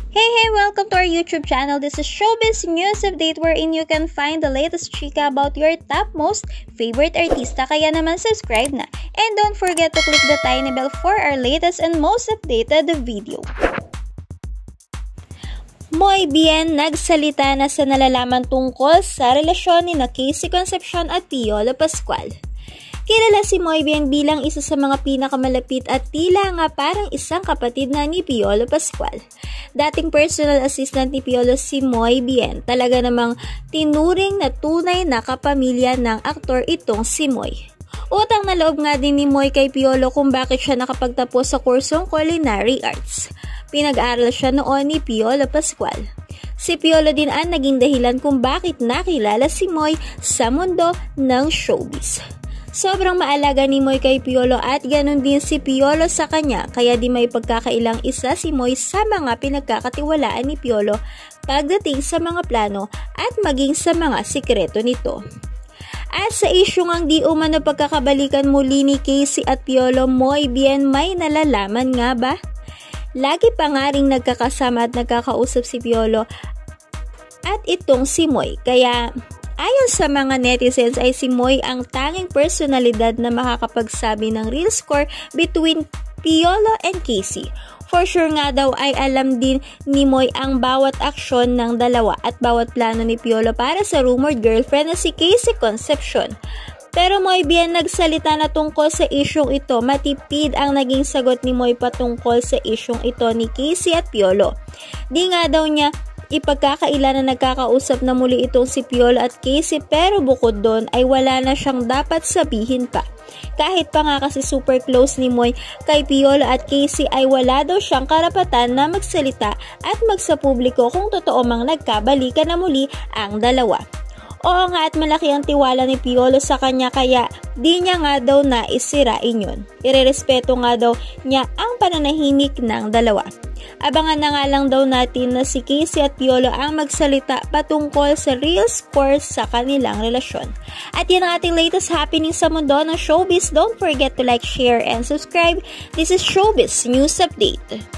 Hey, welcome to our YouTube channel. This is Showbiz News Update wherein you can find the latest chika about your top most favorite artista. Kaya naman subscribe na. And don't forget to click the tiny bell for our latest and most updated video. Moy Bien nagsalita na sa nalalaman tungkol sa relasyon ni Casey Concepcion at Piolo Pascual. Kilala si Moy Bien bilang isa sa mga pinakamalapit at tila nga parang isang kapatid na ni Piolo Pascual. Dating personal assistant ni Piolo si Moy Bien, talaga namang tinuring na tunay na kapamilya ng aktor itong si Moy. Utang na loob nga din ni Moy kay Piolo kung bakit siya nakapagtapos sa kursong culinary arts. Pinag-aral siya noon ni Piolo Pascual. Si Piolo din ang naging dahilan kung bakit nakilala si Moy sa mundo ng showbiz. Sobrang maalaga ni Moy kay Piolo at ganun din si Piolo sa kanya, kaya di may pagkakailang isa si Moy sa mga pinagkakatiwalaan ni Piolo pagdating sa mga plano at maging sa mga sikreto nito. At sa isyung ang di umano pagkakabalikan muli ni Casey at Piolo, Moy Bien, may nalalaman nga ba? Lagi pa nga ring nagkakasama at nagkakausap si Piolo at itong si Moy, kaya ayon sa mga netizens ay si Moy ang tanging personalidad na makakapagsabi ng real score between Piolo and Casey. For sure nga daw ay alam din ni Moy ang bawat aksyon ng dalawa at bawat plano ni Piolo para sa rumored girlfriend na si Casey Concepcion. Pero Moy Bien nagsalita na tungkol sa isyong ito. Matipid ang naging sagot ni Moy patungkol sa isyong ito ni Casey at Piolo. Di nga daw niya ipagkakaila na nagkakausap na muli itong si Piolo at Casey, pero bukod doon ay wala na siyang dapat sabihin pa. Kahit pa nga kasi super close ni Moy kay Piolo at Casey ay wala daw siyang karapatan na magsalita at magsapubliko kung totoo mang nagkabalikan na muli ang dalawa. Oo nga at malaki ang tiwala ni Piolo sa kanya kaya di niya nga daw naisirain yun. Irerespeto nga daw niya ang pananahimik ng dalawa. Abangan na nga lang daw natin na si Casey at Piolo ang magsalita patungkol sa real score sa kanilang relasyon. At yan ang ating latest happening sa mundo ng showbiz. Don't forget to like, share, and subscribe. This is Showbiz News Update.